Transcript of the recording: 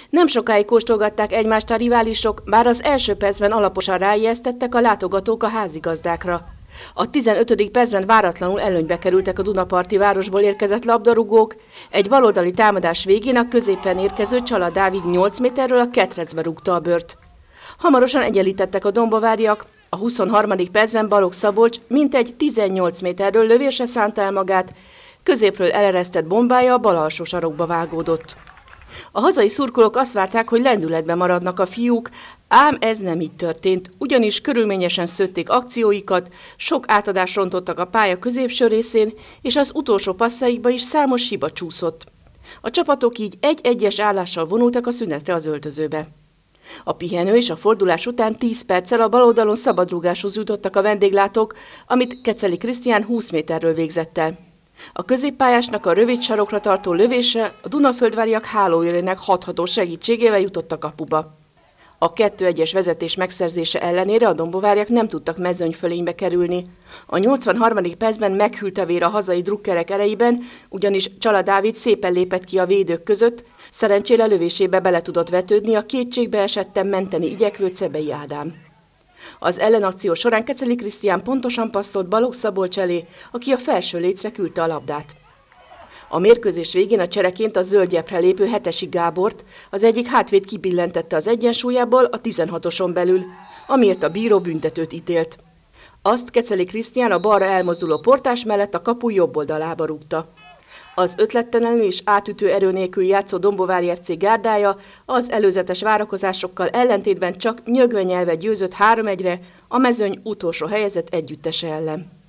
Nem sokáig kóstolgatták egymást a riválisok, bár az első percben alaposan ráijesztettek a látogatók a házigazdákra. A 15. percben váratlanul előnybe kerültek a Dunaparti városból érkezett labdarúgók, egy baloldali támadás végén a középen érkező Csala Dávid 8 méterről a ketrecbe rúgta a bört. Hamarosan egyenlítettek a dombováriak, a 23. percben Balogh Szabolcs mintegy 18 méterről lövésre szánta el magát, középről eleresztett bombája a bal alsó sarokba vágódott. A hazai szurkolók azt várták, hogy lendületben maradnak a fiúk, ám ez nem így történt, ugyanis körülményesen szőtték akcióikat, sok átadást rontottak a pálya középső részén, és az utolsó passzaikba is számos hiba csúszott. A csapatok így egy-egyes állással vonultak a szünetre az öltözőbe. A pihenő és a fordulás után 10 perccel a baloldalon szabadrúgáshoz jutottak a vendéglátók, amit Keceli Krisztián 20 méterről végzett el. A középpályásnak a rövid sarokra tartó lövése a Dunaföldváriak hálóérének hatható segítségével jutott a kapuba. A 2-1-es vezetés megszerzése ellenére a dombovárjak nem tudtak mezőnyfölénybe kerülni. A 83. percben meghűlt a vér a hazai drukkerek erejében, ugyanis Csala Dávid szépen lépett ki a védők között, szerencsére lövésébe bele tudott vetődni a kétségbe esetten menteni igyekvő Cebei Ádám. Az ellenakció során Keceli Krisztián pontosan passzolt Balogh Szabolcs elé, aki a felső lécre küldte a labdát. A mérkőzés végén a csereként a zöldgyepre lépő Hetesi Gábort az egyik hátvéd kibillentette az egyensúlyából a 16-oson belül, amiért a bíró büntetőt ítélt. Azt Keceli Krisztián a balra elmozduló portás mellett a kapu jobb oldalába rúgta. Az ötlettelenül és átütő erő nélkül játszó Dombovári FC gárdája az előzetes várakozásokkal ellentétben csak nyögve nyelve győzött 3-1-re a mezőny utolsó helyezett együttese ellen.